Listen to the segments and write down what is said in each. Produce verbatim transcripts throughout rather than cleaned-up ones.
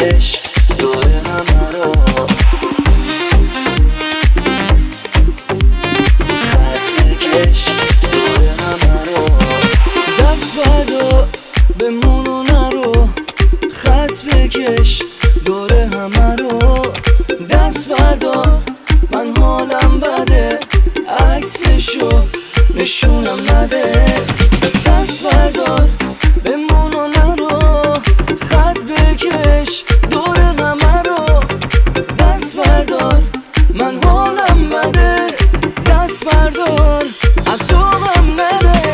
بکش دور همه رو، خط بکش دور همه رو. دست بردار بمون و نرو، خط بکش دور همه رو. دست بردار من حالم بده، عکسشو نشونم نده. دست بردار بمون و نرو، خط بکش دور همه رو. دست بردار من حالم بده، دست بردار عذابم نده.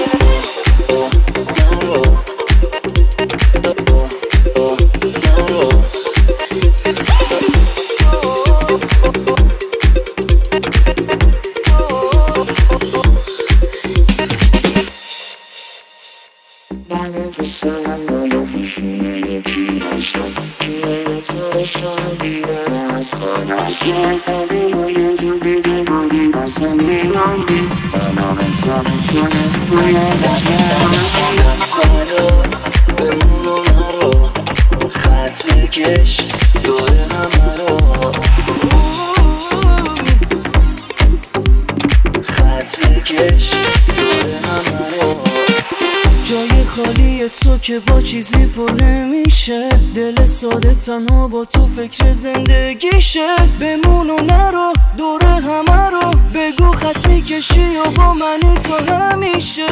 بعد تو سرم بالا پیشونه یکی نشد که این تو رشان دیدن از خودش یه قدیم و یه جور دیگه بودی واسه میرانی بنام انسانم شده باید دست بردار بمون و نرو، خط بکش دور همه رو. خط بکش دور همه رو. جای خالی تو که با چیزی پر نمیشه، دل ساده تنها با تو فکر زندگیشه. بمون و نرو دور همه رو، بگو خط میکشی و با منی تو همیشه.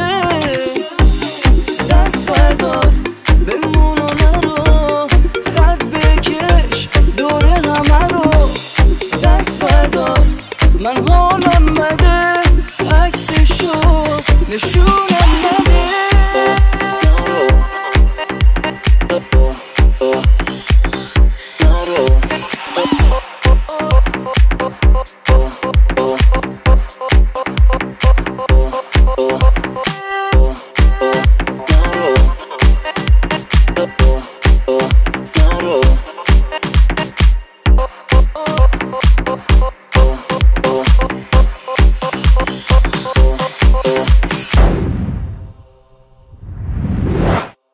دست بردار بمون و نرو، خط بکش دور همه رو. دست بردار من ها